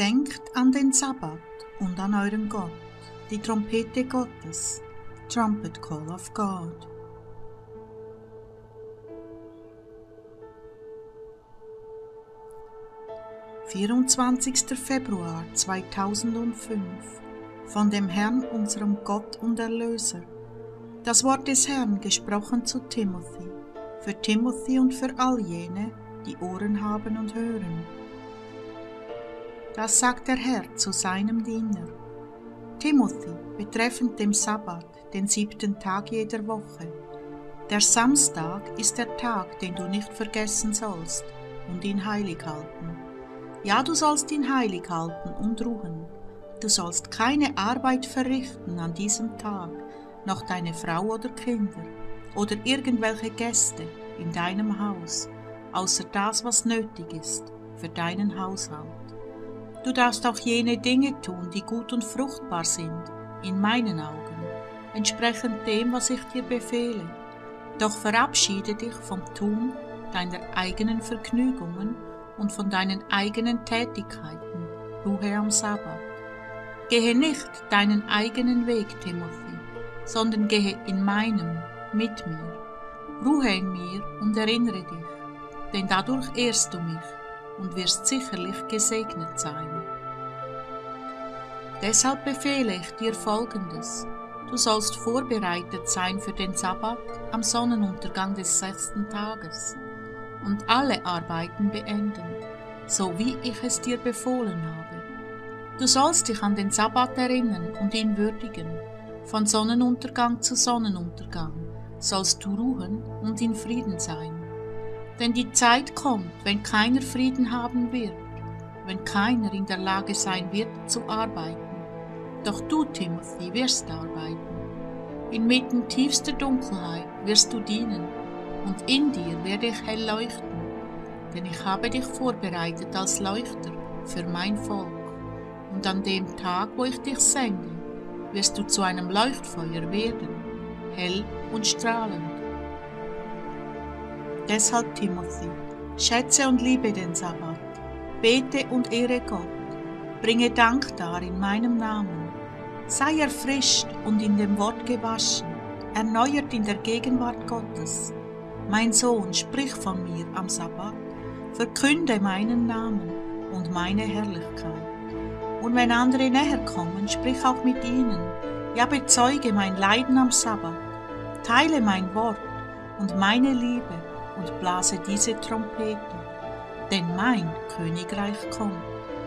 Denkt an den Sabbat und an euren Gott, die Trompete Gottes, Trumpet Call of God. »24. Februar 2005 von dem Herrn, unserem Gott und Erlöser. Das Wort des Herrn gesprochen zu Timothy, für Timothy und für all jene, die Ohren haben und hören. Das sagt der Herr zu seinem Diener. Timothy, betreffend dem Sabbat, den 7. Tag jeder Woche. Der Samstag ist der Tag, den du nicht vergessen sollst, und ihn heilig halten. Ja, du sollst ihn heilig halten und ruhen. Du sollst keine Arbeit verrichten an diesem Tag, noch deine Frau oder Kinder oder irgendwelche Gäste in deinem Haus, außer das, was nötig ist für deinen Haushalt. Du darfst auch jene Dinge tun, die gut und fruchtbar sind, in meinen Augen, entsprechend dem, was ich dir befehle. Doch verabschiede dich vom Tun deiner eigenen Vergnügungen und von deinen eigenen Tätigkeiten, ruhe am Sabbat. Gehe nicht deinen eigenen Weg, Timothy, sondern gehe in meinem, mit mir. Ruhe in mir und erinnere dich, denn dadurch ehrst du mich und wirst sicherlich gesegnet sein. Deshalb befehle ich dir Folgendes. Du sollst vorbereitet sein für den Sabbat am Sonnenuntergang des 6. Tages und alle Arbeiten beenden, so wie ich es dir befohlen habe. Du sollst dich an den Sabbat erinnern und ihn würdigen. Von Sonnenuntergang zu Sonnenuntergang sollst du ruhen und in Frieden sein. Denn die Zeit kommt, wenn keiner Frieden haben wird, wenn keiner in der Lage sein wird zu arbeiten. Doch du, Timothy, wirst arbeiten. Inmitten tiefster Dunkelheit wirst du dienen, und in dir werde ich hell leuchten, denn ich habe dich vorbereitet als Leuchter für mein Volk. Und an dem Tag, wo ich dich sende, wirst du zu einem Leuchtfeuer werden, hell und strahlend. Deshalb, Timothy, schätze und liebe den Sabbat, bete und ehre Gott, bringe Dank dar in meinem Namen, sei erfrischt und in dem Wort gewaschen, erneuert in der Gegenwart Gottes. Mein Sohn, sprich von mir am Sabbat, verkünde meinen Namen und meine Herrlichkeit. Und wenn andere näher kommen, sprich auch mit ihnen, ja, bezeuge mein Leiden am Sabbat, teile mein Wort und meine Liebe und blase diese Trompete, denn mein Königreich kommt.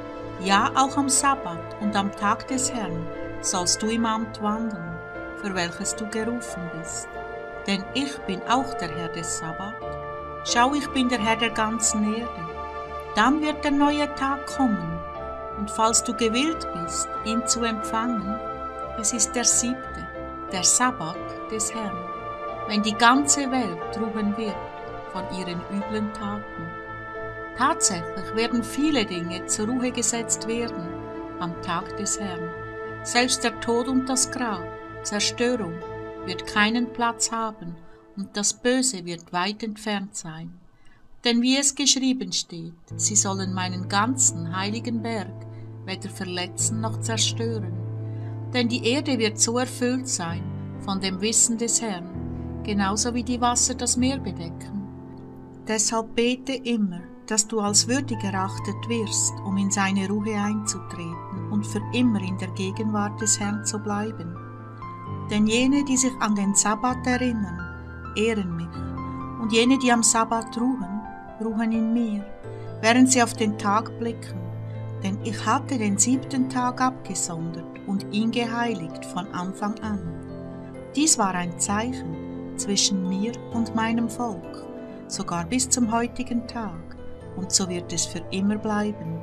Ja, auch am Sabbat und am Tag des Herrn sollst du im Amt wandeln, für welches du gerufen bist. Denn ich bin auch der Herr des Sabbat. Schau, ich bin der Herr der ganzen Erde. Dann wird der neue Tag kommen, und falls du gewillt bist, ihn zu empfangen, es ist der 7., der Sabbat des Herrn, wenn die ganze Welt ruhen wird von ihren üblen Taten. Tatsächlich werden viele Dinge zur Ruhe gesetzt werden am Tag des Herrn. Selbst der Tod und das Grab, Zerstörung, wird keinen Platz haben und das Böse wird weit entfernt sein. Denn wie es geschrieben steht, sie sollen meinen ganzen heiligen Berg weder verletzen noch zerstören. Denn die Erde wird so erfüllt sein von dem Wissen des Herrn, genauso wie die Wasser das Meer bedecken. Deshalb bete immer, dass du als würdig erachtet wirst, um in seine Ruhe einzutreten und für immer in der Gegenwart des Herrn zu bleiben. Denn jene, die sich an den Sabbat erinnern, ehren mich, und jene, die am Sabbat ruhen, ruhen in mir, während sie auf den Tag blicken. Denn ich hatte den 7. Tag abgesondert und ihn geheiligt von Anfang an. Dies war ein Zeichen zwischen mir und meinem Volk, sogar bis zum heutigen Tag, und so wird es für immer bleiben.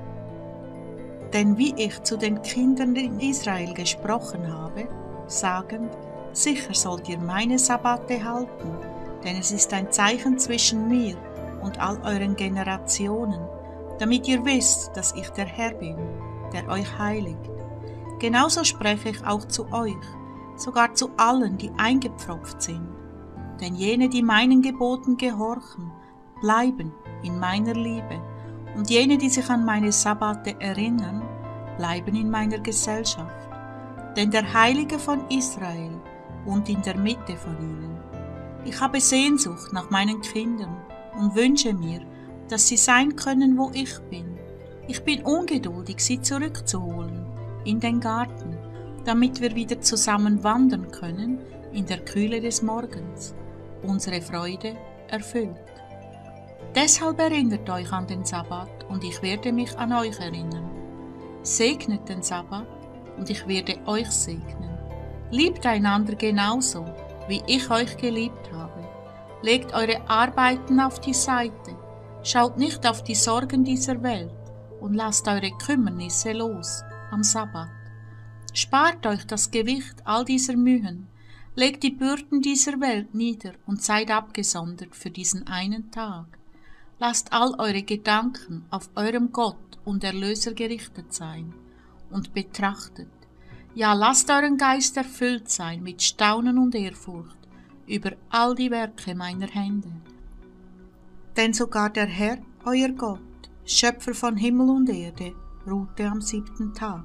Denn wie ich zu den Kindern in Israel gesprochen habe, sagend, sicher sollt ihr meine Sabbate halten, denn es ist ein Zeichen zwischen mir und all euren Generationen, damit ihr wisst, dass ich der Herr bin, der euch heiligt. Genauso spreche ich auch zu euch, sogar zu allen, die eingepfropft sind. Denn jene, die meinen Geboten gehorchen, bleiben in meiner Liebe, und jene, die sich an meine Sabbate erinnern, bleiben in meiner Gesellschaft. Denn der Heilige von Israel wohnt in der Mitte von ihnen. Ich habe Sehnsucht nach meinen Kindern und wünsche mir, dass sie sein können, wo ich bin. Ich bin ungeduldig, sie zurückzuholen in den Garten, damit wir wieder zusammen wandern können in der Kühle des Morgens, unsere Freude erfüllt. Deshalb erinnert euch an den Sabbat und ich werde mich an euch erinnern. Segnet den Sabbat und ich werde euch segnen. Liebt einander genauso, wie ich euch geliebt habe. Legt eure Arbeiten auf die Seite, schaut nicht auf die Sorgen dieser Welt und lasst eure Kümmernisse los am Sabbat. Spart euch das Gewicht all dieser Mühen, legt die Bürden dieser Welt nieder und seid abgesondert für diesen einen Tag. Lasst all eure Gedanken auf eurem Gott und Erlöser gerichtet sein und betrachtet. Ja, lasst euren Geist erfüllt sein mit Staunen und Ehrfurcht über all die Werke meiner Hände. Denn sogar der Herr, euer Gott, Schöpfer von Himmel und Erde, ruhte am 7. Tag.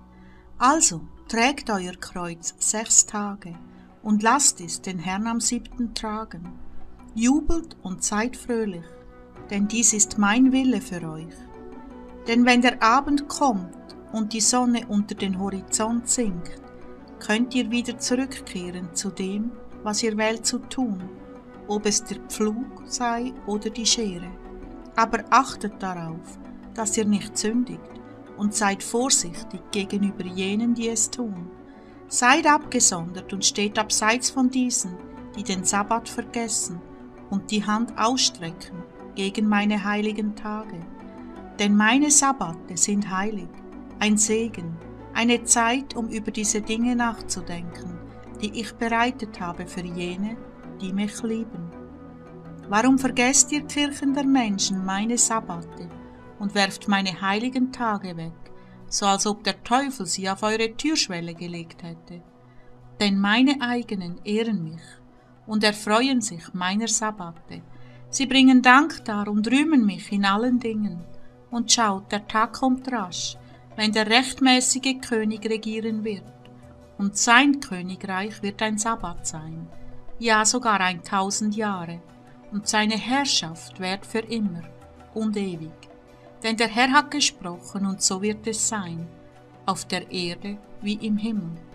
Also trägt euer Kreuz 6 Tage und lasst es den Herrn am 7. tragen. Jubelt und seid fröhlich, denn dies ist mein Wille für euch. Denn wenn der Abend kommt und die Sonne unter den Horizont sinkt, könnt ihr wieder zurückkehren zu dem, was ihr wählt zu tun, ob es der Pflug sei oder die Schere. Aber achtet darauf, dass ihr nicht sündigt, und seid vorsichtig gegenüber jenen, die es tun. Seid abgesondert und steht abseits von diesen, die den Sabbat vergessen und die Hand ausstrecken gegen meine heiligen Tage. Denn meine Sabbate sind heilig, ein Segen, eine Zeit, um über diese Dinge nachzudenken, die ich bereitet habe für jene, die mich lieben. Warum vergesst ihr Kirchen der Menschen meine Sabbate und werft meine heiligen Tage weg, so als ob der Teufel sie auf eure Türschwelle gelegt hätte? Denn meine eigenen ehren mich und erfreuen sich meiner Sabbate. Sie bringen Dank dar und rühmen mich in allen Dingen. Und schaut, der Tag kommt rasch, wenn der rechtmäßige König regieren wird. Und sein Königreich wird ein Sabbat sein, ja sogar 1000 Jahre, und seine Herrschaft währt für immer und ewig. Denn der Herr hat gesprochen, und so wird es sein, auf der Erde wie im Himmel.